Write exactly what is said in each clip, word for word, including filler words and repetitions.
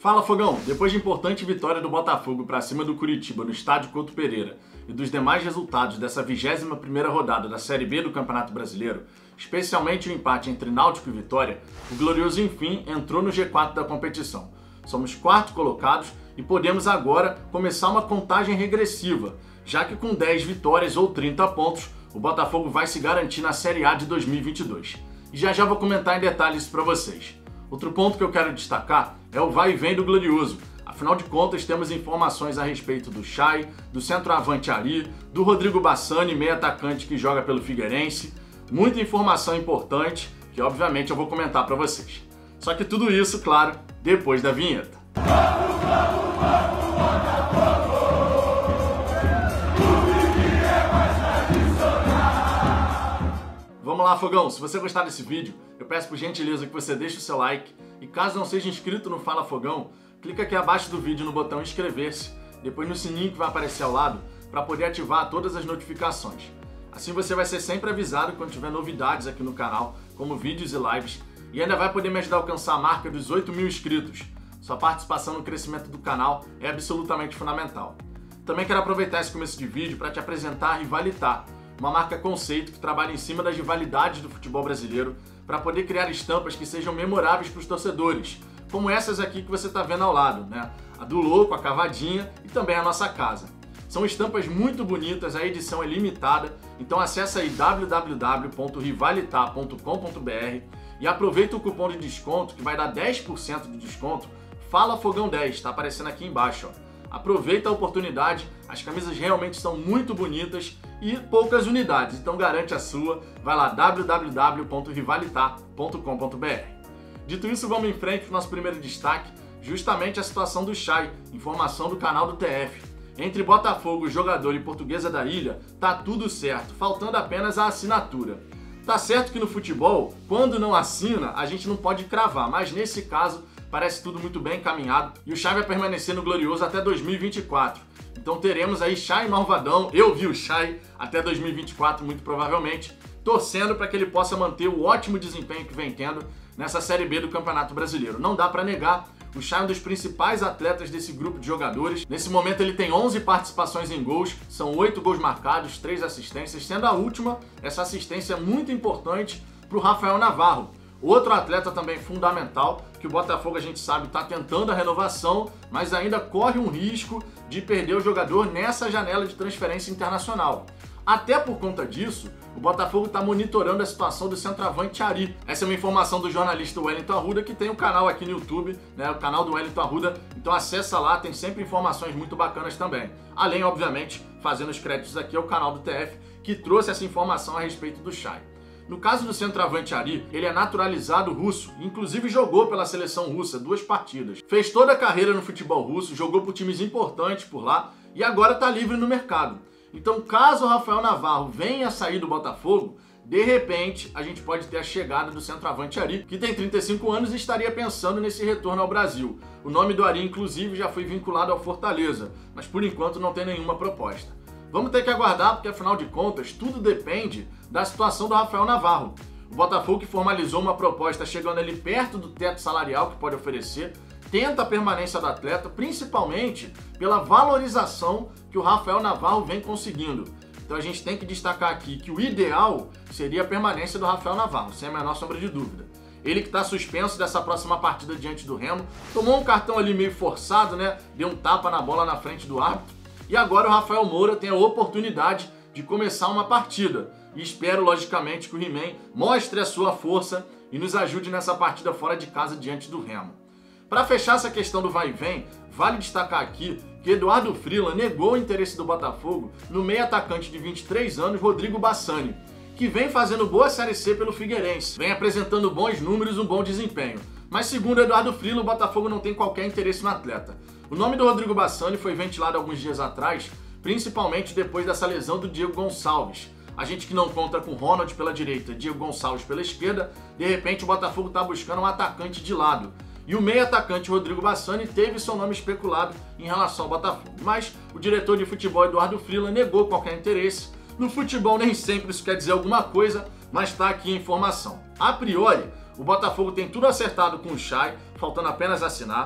Fala, Fogão! Depois de importante vitória do Botafogo para cima do Curitiba no estádio Couto Pereira e dos demais resultados dessa vigésima primeira rodada da Série B do Campeonato Brasileiro, especialmente o empate entre Náutico e Vitória, o Glorioso enfim entrou no G quatro da competição. Somos quarto colocados e podemos agora começar uma contagem regressiva, já que com dez vitórias ou trinta pontos, o Botafogo vai se garantir na Série A de dois mil e vinte e dois. E já já vou comentar em detalhes isso para vocês. Outro ponto que eu quero destacar é o vai e vem do Glorioso. Afinal de contas, temos informações a respeito do Chay, do centroavante Ari, do Rodrigo Bassani, meio atacante que joga pelo Figueirense. Muita informação importante que, obviamente, eu vou comentar para vocês. Só que tudo isso, claro, depois da vinheta. Vamos lá, Fogão! Se você gostar desse vídeo, eu peço por gentileza que você deixe o seu like e caso não seja inscrito no Fala Fogão, clica aqui abaixo do vídeo no botão inscrever-se, depois no sininho que vai aparecer ao lado para poder ativar todas as notificações. Assim você vai ser sempre avisado quando tiver novidades aqui no canal, como vídeos e lives, e ainda vai poder me ajudar a alcançar a marca dos oito mil inscritos. Sua participação no crescimento do canal é absolutamente fundamental. Também quero aproveitar esse começo de vídeo para te apresentar a Rivalitar, uma marca conceito que trabalha em cima das rivalidades do futebol brasileiro para poder criar estampas que sejam memoráveis para os torcedores, como essas aqui que você está vendo ao lado, né? A do Louco, a Cavadinha e também a nossa casa. São estampas muito bonitas, a edição é limitada, então acessa aí w w w ponto rivalitar ponto com ponto b r e aproveita o cupom de desconto que vai dar dez por cento de desconto, Fala Fogão dez, está aparecendo aqui embaixo, ó. Aproveita a oportunidade, as camisas realmente são muito bonitas e poucas unidades, então garante a sua, vai lá w w w ponto rivalitar ponto com ponto b r. Dito isso, vamos em frente para o nosso primeiro destaque, justamente a situação do Chay, informação do canal do T F. Entre Botafogo, jogador e Portuguesa da Ilha, tá tudo certo, faltando apenas a assinatura. Tá certo que no futebol, quando não assina, a gente não pode cravar, mas nesse caso parece tudo muito bem encaminhado e o Chay vai permanecer no Glorioso até dois mil e vinte e quatro. Então teremos aí Chay Malvadão, eu vi o Chay até dois mil e vinte e quatro muito provavelmente, torcendo para que ele possa manter o ótimo desempenho que vem tendo nessa Série B do Campeonato Brasileiro. Não dá para negar, o Chay é um dos principais atletas desse grupo de jogadores. Nesse momento ele tem onze participações em gols, são oito gols marcados, três assistências, sendo a última essa assistência muito importante para o Rafael Navarro. Outro atleta também fundamental, que o Botafogo a gente sabe está tentando a renovação, mas ainda corre um risco de perder o jogador nessa janela de transferência internacional. Até por conta disso, o Botafogo está monitorando a situação do centroavante Ari. Essa é uma informação do jornalista Wellington Arruda, que tem um canal aqui no YouTube, né, o canal do Wellington Arruda, então acessa lá, tem sempre informações muito bacanas também. Além, obviamente, fazendo os créditos aqui ao canal do T F, que trouxe essa informação a respeito do Chay. No caso do centroavante Ari, ele é naturalizado russo, inclusive jogou pela seleção russa duas partidas. Fez toda a carreira no futebol russo, jogou por times importantes por lá e agora está livre no mercado. Então, caso o Rafael Navarro venha a sair do Botafogo, de repente a gente pode ter a chegada do centroavante Ari, que tem trinta e cinco anos e estaria pensando nesse retorno ao Brasil. O nome do Ari, inclusive, já foi vinculado ao Fortaleza, mas por enquanto não tem nenhuma proposta. Vamos ter que aguardar, porque afinal de contas, tudo depende da situação do Rafael Navarro. O Botafogo, que formalizou uma proposta chegando ali perto do teto salarial que pode oferecer, tenta a permanência do atleta, principalmente pela valorização que o Rafael Navarro vem conseguindo. Então a gente tem que destacar aqui que o ideal seria a permanência do Rafael Navarro, sem a menor sombra de dúvida. Ele que está suspenso dessa próxima partida diante do Remo, tomou um cartão ali meio forçado, né? Deu um tapa na bola na frente do árbitro. E agora o Rafael Moura tem a oportunidade de começar uma partida. E espero, logicamente, que o He-Man mostre a sua força e nos ajude nessa partida fora de casa diante do Remo. Para fechar essa questão do vai e vem, vale destacar aqui que Eduardo Freeland negou o interesse do Botafogo no meio atacante de vinte e três anos, Rodrigo Bassani, que vem fazendo boa Série C pelo Figueirense, vem apresentando bons números e um bom desempenho. Mas segundo Eduardo Freeland, o Botafogo não tem qualquer interesse no atleta. O nome do Rodrigo Bassani foi ventilado alguns dias atrás, principalmente depois dessa lesão do Diego Gonçalves. A gente que não conta com Ronald pela direita, Diego Gonçalves pela esquerda, de repente o Botafogo está buscando um atacante de lado. E o meio atacante Rodrigo Bassani teve seu nome especulado em relação ao Botafogo. Mas o diretor de futebol Eduardo Freeland negou qualquer interesse. No futebol nem sempre isso quer dizer alguma coisa, mas está aqui a informação. A priori, o Botafogo tem tudo acertado com o Chay, faltando apenas assinar.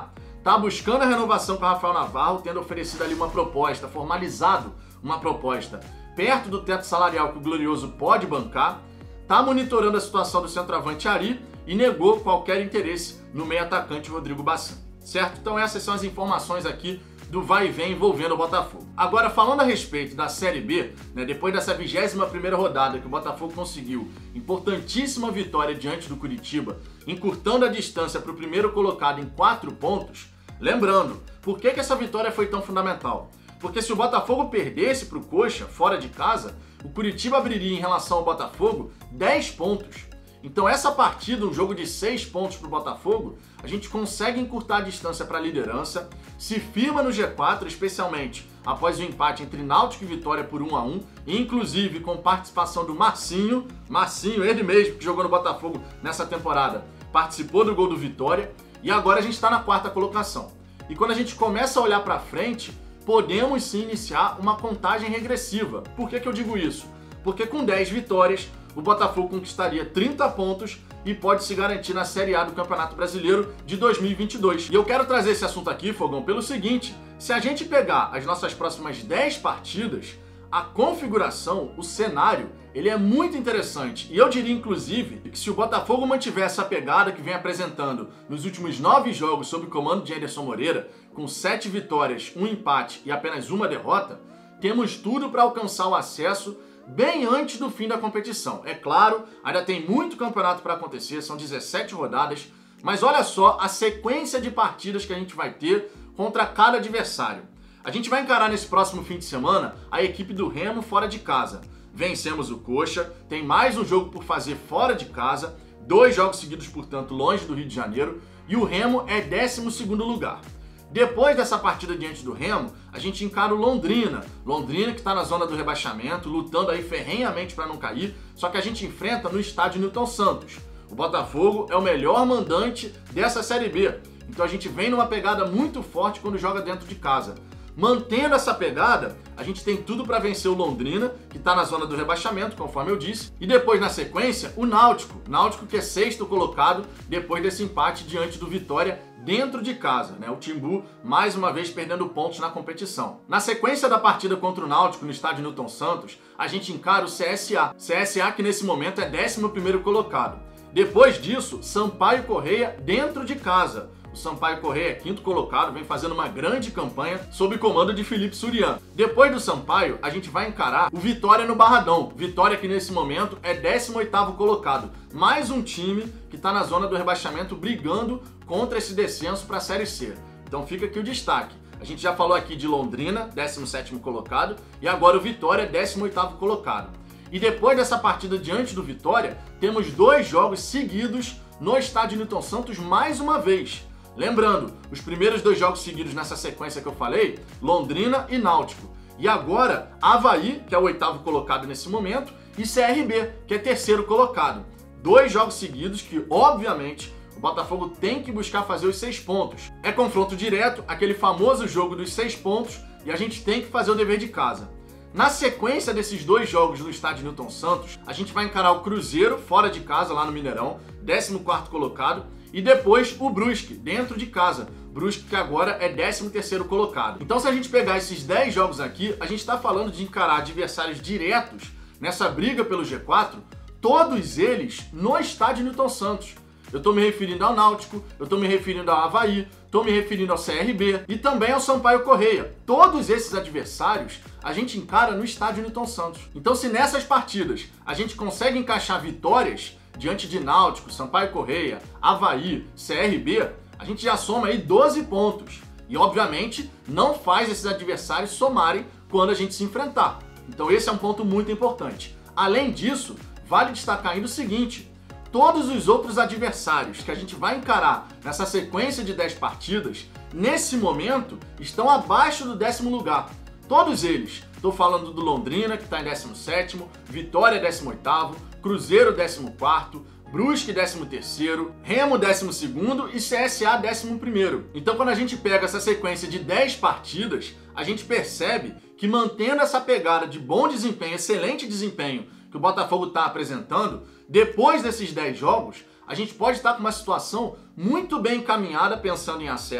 tá buscando a renovação com o Rafael Navarro, tendo oferecido ali uma proposta, formalizado uma proposta perto do teto salarial que o Glorioso pode bancar, tá monitorando a situação do centroavante Ari e negou qualquer interesse no meio atacante Rodrigo Bassan, certo? Então essas são as informações aqui do vai e vem envolvendo o Botafogo. Agora, falando a respeito da Série B, né, depois dessa vigésima primeira rodada que o Botafogo conseguiu importantíssima vitória diante do Curitiba, encurtando a distância para o primeiro colocado em quatro pontos, lembrando, por que que essa vitória foi tão fundamental? Porque se o Botafogo perdesse para o Coxa, fora de casa, o Curitiba abriria em relação ao Botafogo dez pontos. Então essa partida, um jogo de seis pontos para o Botafogo, a gente consegue encurtar a distância para a liderança, se firma no G quatro, especialmente após o empate entre Náutico e Vitória por um a um, inclusive com participação do Marcinho, Marcinho, ele mesmo que jogou no Botafogo nessa temporada, participou do gol do Vitória, e agora a gente está na quarta colocação. E quando a gente começa a olhar para frente, podemos sim iniciar uma contagem regressiva. Por que que eu digo isso? Porque com dez vitórias, o Botafogo conquistaria trinta pontos e pode se garantir na Série A do Campeonato Brasileiro de dois mil e vinte e dois. E eu quero trazer esse assunto aqui, Fogão, pelo seguinte: se a gente pegar as nossas próximas dez partidas, a configuração, o cenário, ele é muito interessante. E eu diria, inclusive, que se o Botafogo mantiver essa pegada que vem apresentando nos últimos nove jogos sob o comando de Anderson Moreira, com sete vitórias, um empate e apenas uma derrota, temos tudo para alcançar o acesso bem antes do fim da competição. É claro, ainda tem muito campeonato para acontecer, são dezessete rodadas, mas olha só a sequência de partidas que a gente vai ter contra cada adversário. A gente vai encarar nesse próximo fim de semana a equipe do Remo fora de casa. Vencemos o Coxa, tem mais um jogo por fazer fora de casa, dois jogos seguidos, portanto, longe do Rio de Janeiro, e o Remo é décimo segundo lugar. Depois dessa partida diante do Remo, a gente encara o Londrina. Londrina que está na zona do rebaixamento, lutando aí ferrenhamente para não cair, só que a gente enfrenta no estádio Newton Santos. O Botafogo é o melhor mandante dessa Série B, então a gente vem numa pegada muito forte quando joga dentro de casa. Mantendo essa pegada, a gente tem tudo para vencer o Londrina, que está na zona do rebaixamento, conforme eu disse, e depois, na sequência, o Náutico. Náutico que é sexto colocado depois desse empate diante do Vitória dentro de casa, né? O Timbu, mais uma vez, perdendo pontos na competição. Na sequência da partida contra o Náutico no estádio Newton Santos, a gente encara o C S A. C S A que nesse momento é décimo primeiro colocado. Depois disso, Sampaio Corrêa dentro de casa. O Sampaio Corrêa é quinto colocado, vem fazendo uma grande campanha sob comando de Felipe Surian. Depois do Sampaio, a gente vai encarar o Vitória no Barradão. Vitória que nesse momento é décimo oitavo colocado. Mais um time que está na zona do rebaixamento brigando contra esse descenso para a Série C. Então fica aqui o destaque. A gente já falou aqui de Londrina, décimo sétimo colocado, e agora o Vitória, décimo oitavo colocado. E depois dessa partida diante do Vitória, temos dois jogos seguidos no estádio Newton Santos mais uma vez. Lembrando, os primeiros dois jogos seguidos nessa sequência que eu falei, Londrina e Náutico. E agora, Avaí, que é o oitavo colocado nesse momento, e C R B, que é terceiro colocado. Dois jogos seguidos que, obviamente, o Botafogo tem que buscar fazer os seis pontos. É confronto direto, aquele famoso jogo dos seis pontos, e a gente tem que fazer o dever de casa. Na sequência desses dois jogos no estádio Newton Santos, a gente vai encarar o Cruzeiro, fora de casa, lá no Mineirão, décimo quarto colocado, e depois o Brusque, dentro de casa. Brusque que agora é décimo terceiro colocado. Então se a gente pegar esses dez jogos aqui, a gente está falando de encarar adversários diretos nessa briga pelo G quatro, todos eles no estádio Newton Santos. Eu estou me referindo ao Náutico, eu estou me referindo ao Avaí, estou me referindo ao C R B e também ao Sampaio Corrêa. Todos esses adversários a gente encara no estádio Newton Santos. Então se nessas partidas a gente consegue encaixar vitórias diante de Náutico, Sampaio Corrêa, Avaí, C R B, a gente já soma aí doze pontos. E obviamente não faz esses adversários somarem quando a gente se enfrentar. Então esse é um ponto muito importante. Além disso, vale destacar ainda o seguinte: todos os outros adversários que a gente vai encarar nessa sequência de dez partidas, nesse momento, estão abaixo do décimo lugar. Todos eles. Estou falando do Londrina, que está em décimo sétimo, Vitória décimo oitavo, Cruzeiro décimo quarto, Brusque décimo terceiro, Remo décimo segundo e C S A décimo primeiro. Então quando a gente pega essa sequência de dez partidas, a gente percebe que mantendo essa pegada de bom desempenho, excelente desempenho que o Botafogo está apresentando, depois desses dez jogos, a gente pode estar com uma situação muito bem encaminhada pensando em acesso,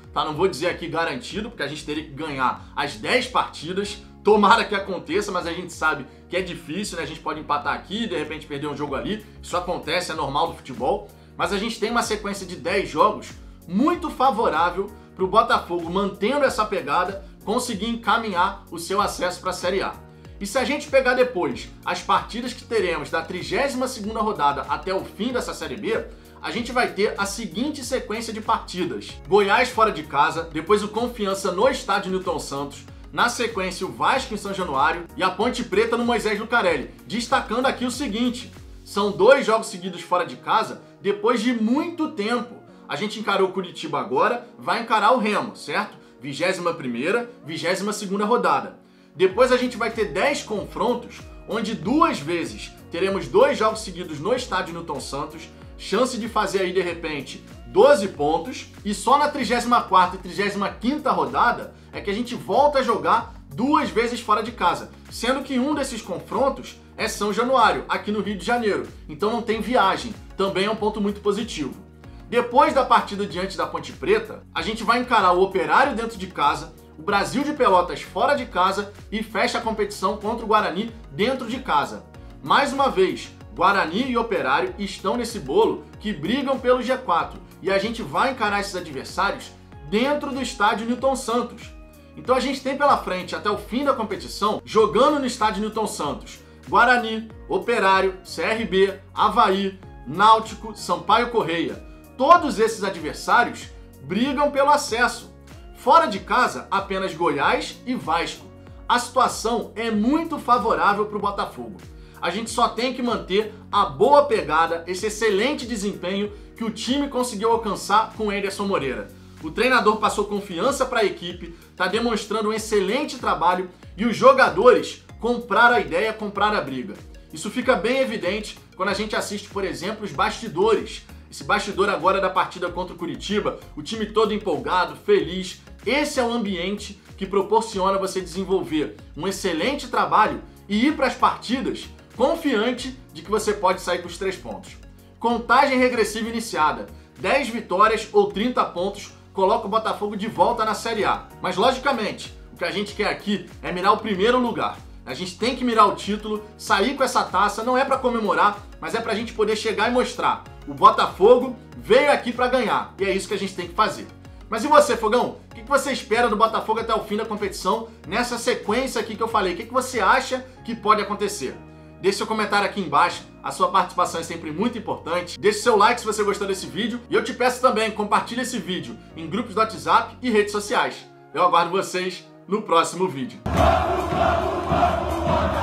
tá? Não vou dizer aqui garantido, porque a gente teria que ganhar as dez partidas. Tomara que aconteça, mas a gente sabe que é difícil, né? A gente pode empatar aqui e de repente perder um jogo ali. Isso acontece, é normal do futebol. Mas a gente tem uma sequência de dez jogos muito favorável para o Botafogo, mantendo essa pegada, conseguir encaminhar o seu acesso para a Série A. E se a gente pegar depois as partidas que teremos da trigésima segunda rodada até o fim dessa Série B, a gente vai ter a seguinte sequência de partidas. Goiás fora de casa, depois o Confiança no estádio Newton Santos, na sequência o Vasco em São Januário e a Ponte Preta no Moisés Lucarelli. Destacando aqui o seguinte, são dois jogos seguidos fora de casa depois de muito tempo. A gente encarou o Curitiba agora, vai encarar o Remo, certo? vigésima primeira, vigésima segunda rodada. Depois a gente vai ter dez confrontos, onde duas vezes teremos dois jogos seguidos no estádio Newton Santos, chance de fazer aí de repente doze pontos, e só na trigésima quarta e trigésima quinta rodada é que a gente volta a jogar duas vezes fora de casa, sendo que um desses confrontos é São Januário, aqui no Rio de Janeiro, então não tem viagem, também é um ponto muito positivo. Depois da partida diante da Ponte Preta, a gente vai encarar o Operário dentro de casa, o Brasil de Pelotas fora de casa e fecha a competição contra o Guarani dentro de casa. Mais uma vez, Guarani e Operário estão nesse bolo que brigam pelo G quatro e a gente vai encarar esses adversários dentro do estádio Newton Santos. Então a gente tem pela frente até o fim da competição, jogando no estádio Newton Santos, Guarani, Operário, C R B, Avaí, Náutico, Sampaio Correia. Todos esses adversários brigam pelo acesso. Fora de casa, apenas Goiás e Vasco. A situação é muito favorável para o Botafogo. A gente só tem que manter a boa pegada, esse excelente desempenho que o time conseguiu alcançar com o Anderson Moreira. O treinador passou confiança para a equipe, está demonstrando um excelente trabalho e os jogadores compraram a ideia, compraram a briga. Isso fica bem evidente quando a gente assiste, por exemplo, os bastidores. Esse bastidor agora da partida contra o Curitiba, o time todo empolgado, feliz. Esse é o ambiente que proporciona você desenvolver um excelente trabalho e ir para as partidas confiante de que você pode sair com os três pontos. Contagem regressiva iniciada, dez vitórias ou trinta pontos coloca o Botafogo de volta na Série A. Mas logicamente, o que a gente quer aqui é mirar o primeiro lugar. A gente tem que mirar o título, sair com essa taça, não é para comemorar, mas é para a gente poder chegar e mostrar. O Botafogo veio aqui para ganhar e é isso que a gente tem que fazer. Mas e você, Fogão? O que você espera do Botafogo até o fim da competição, nessa sequência aqui que eu falei? O que você acha que pode acontecer? Deixe seu comentário aqui embaixo, a sua participação é sempre muito importante. Deixe seu like se você gostou desse vídeo e eu te peço também, compartilhe esse vídeo em grupos do WhatsApp e redes sociais. Eu aguardo vocês no próximo vídeo.